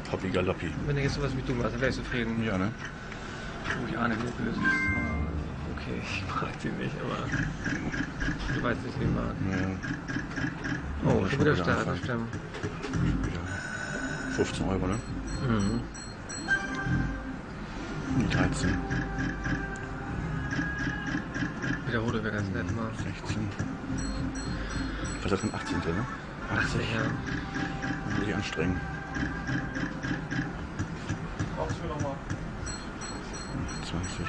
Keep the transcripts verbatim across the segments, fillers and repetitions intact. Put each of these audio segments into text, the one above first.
Hoppi Galoppi. Wenn du jetzt sowas wie du machst, dann wäre ich zufrieden. Ja, ne? Oh, ich ahne, wie du böse bist. Oh, okay, ich mag sie nicht, aber du weißt nicht, wie ich mag. Ja. Oh, Ja, schon wieder Start, anfangen. das stimmt. Wieder fünfzehn Euro, ne? Mhm. dreizehn. Wiederhole wäre ganz nett mal. sechzehn. Was ist das für ein achtzehn, ne? achtzig. Ja. Muss ich anstrengen. zwanzig.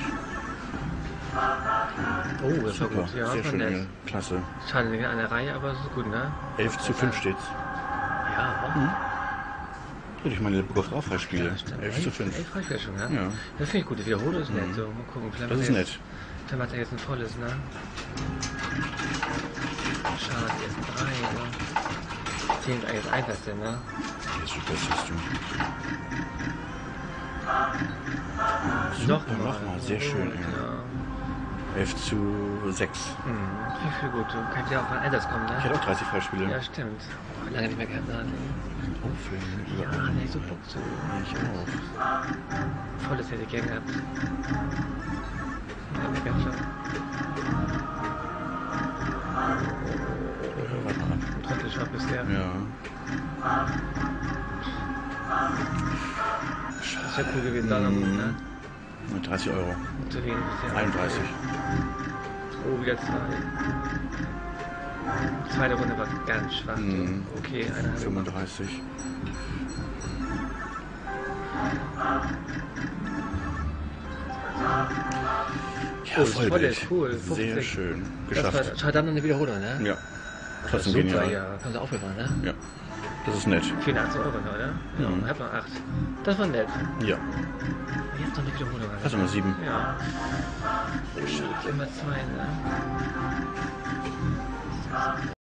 Oh, das war Super, gut. Ja, sehr war schön, nett. Engel. Klasse. Schade nicht in einer Reihe, aber es ist gut, ne? elf zu fünf steht's. Ja, Mhm. Würde ich meine Burg auch freispiele. stimmt. elf zu fünf. elf reicht ja schon, ja? Ja. Das finde ich gut. Die Wiederholung ist nett. Mhm. So, mal gucken. Vielleicht Das macht ist er nett. jetzt- Vielleicht macht er jetzt ein volles, ne? Schade, jetzt ein drei, ne? zehn ist eigentlich das Einfachste, ne? Jetzt super, siehst du. Noch Super, nochmal, sehr schön. Ja. Ja. elf zu sechs. Hm, viel, viel gut. Du kannst ja auch von Einsatz kommen, Ich ne? hatte auch dreißig Freispiele. Ja, stimmt. Oh, lange nicht mehr gehabt, ne? Auffüllen, Ja, überall. ne, so Bock zu. Ich auch. Volles hätte ich gern gehabt. Ja, mir ganz schon. Ja, warte mal ab. Trottelschwapp ist der. Ja. Das wäre cool gewesen, da noch gut, ne? dreißig Euro. Zu wenig bisher. einunddreißig. Oh, wieder zwei. Zweite Runde war ganz schwach. Mhm. Okay, eine halbe. fünfunddreißig. Ja, Oh, das Vollbild. Volle ist cool. Sehr fünfzig. schön. Das war, Geschafft. schau dann noch eine Wiederholung, ne? Ja. Das Trotzdem super, genial. ja. Kannst du aufbewahren, ne? Ja. Das ist nett. vierundachtzig Euro, ne, oder? Ja, Mhm. hab noch acht. Das war nett. Ja. Jetzt noch eine Wiederholung. Hast du noch sieben? Ja. Oh, immer zwei, ne?